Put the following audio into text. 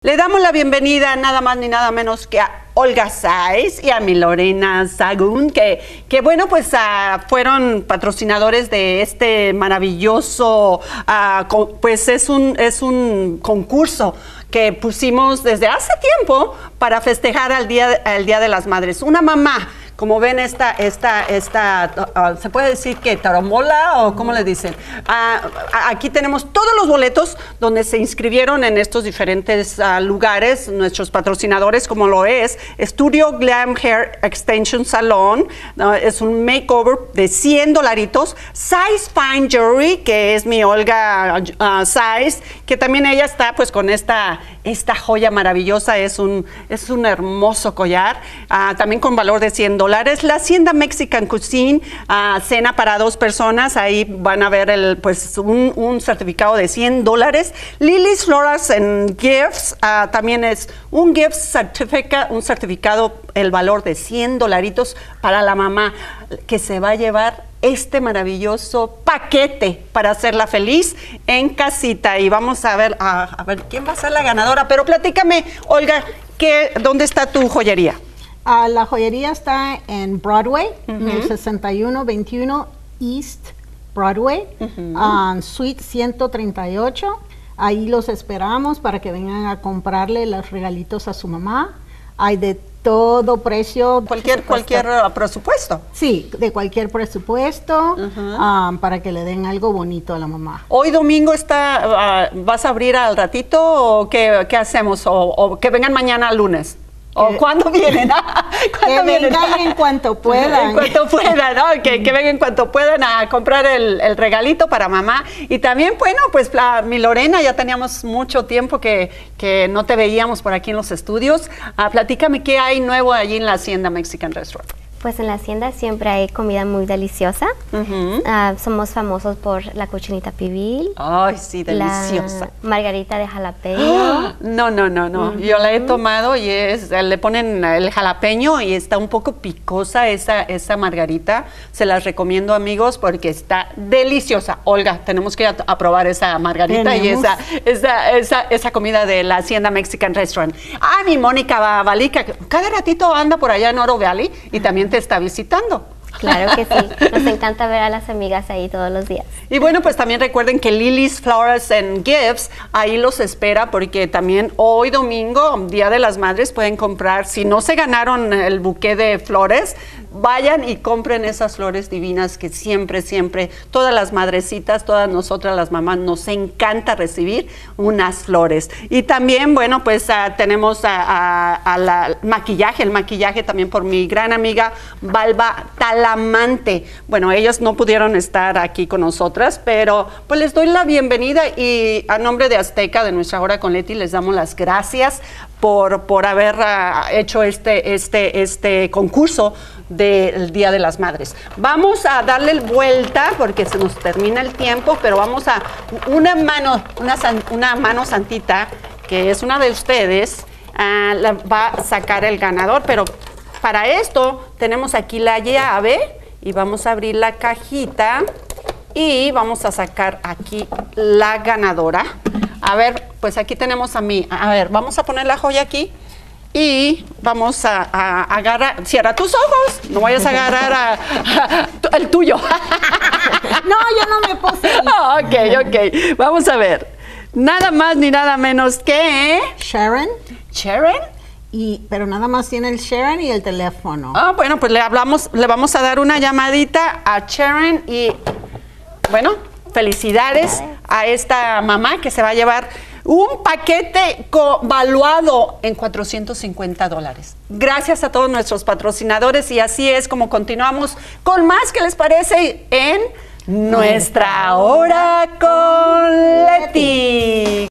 Le damos la bienvenida nada más ni nada menos que a Olga Sáez y a mi Lorena Sahagún, que bueno, pues fueron patrocinadores de este maravilloso, pues es un concurso que pusimos desde hace tiempo para festejar al Día de las Madres. Una mamá, como ven, ¿se puede decir que taromola o cómo le dicen? Aquí tenemos todos los boletos donde se inscribieron en estos diferentes lugares, nuestros patrocinadores, como lo es Studio Glam Hair Extension Salon, es un makeover de $100, Sáez Fine Jewelry, que es mi Olga Sáez, que también ella está pues con esta joya maravillosa, es un hermoso collar, también con valor de $100. La Hacienda Mexican Cuisine, cena para 2 personas, ahí van a ver un certificado de $100. Lily's Florals and Gifts, también es un gift certificate, un certificado, el valor de $100 para la mamá, que se va a llevar este maravilloso paquete para hacerla feliz en casita. Y vamos a ver quién va a ser la ganadora. Pero platícame, Olga, ¿dónde está tu joyería? La joyería está en Broadway, en el 6121 East Broadway, Suite 138. Ahí los esperamos para que vengan a comprarle los regalitos a su mamá. Hay de todo precio. Cualquier presupuesto. Sí, de cualquier presupuesto, para que le den algo bonito a la mamá. Hoy domingo ¿vas a abrir al ratito o qué hacemos? ¿O que vengan mañana lunes? ¿O cuándo vienen? Que vengan en cuanto puedan. En cuanto puedan, ¿no? Que vengan en cuanto puedan a comprar el regalito para mamá. Y también, bueno, pues mi Lorena, ya teníamos mucho tiempo que no te veíamos por aquí en los estudios. Platícame qué hay nuevo allí en la Hacienda Mexican Restaurant. Pues en la hacienda siempre hay comida muy deliciosa. Somos famosos por la cochinita pibil. Ay, sí, deliciosa. La margarita de jalapeño. No. Yo la he tomado y le ponen el jalapeño y está un poco picosa esa margarita. Se las recomiendo, amigos, porque está deliciosa. Olga, tenemos que probar esa margarita y esa comida de la Hacienda Mexican Restaurant. Mi Mónica Balica, cada ratito anda por allá en Oro Valley y también te está visitando. Claro que sí, nos encanta ver a las amigas ahí todos los días. Y bueno, pues también recuerden que Lily's Flowers and Gifts, ahí los espera, porque también hoy domingo, Día de las Madres, pueden comprar, si no se ganaron el buqué de flores, vayan y compren esas flores divinas que siempre, todas las madrecitas, todas nosotras las mamás, nos encanta recibir unas flores. Y también, bueno, pues tenemos el maquillaje también por mi gran amiga Balba Talamante. Bueno, ellas no pudieron estar aquí con nosotras, pero pues les doy la bienvenida y a nombre de Azteca, de Nuestra Hora con Leti, les damos las gracias por haber hecho este concurso del Día de las Madres. Vamos a darle vuelta porque se nos termina el tiempo, pero vamos a una mano santita, que es una de ustedes, la va a sacar el ganador, pero para esto tenemos aquí la llave y vamos a abrir la cajita y vamos a sacar aquí la ganadora. A ver, pues aquí tenemos a mí. A ver, vamos a poner la joya aquí y vamos a agarrar. Cierra tus ojos, no vayas a agarrar el tuyo. No, yo no me puse. Ok. Vamos a ver. Nada más ni nada menos que Sharon. ¿Sharon? Pero nada más tiene el Sharon y el teléfono. Bueno, pues le vamos a dar una llamadita a Sharon y, bueno, felicidades a esta mamá que se va a llevar un paquete valuado en $450. Gracias a todos nuestros patrocinadores y así es como continuamos con más. ¿Qué les parece en Nuestra Hora con Leti?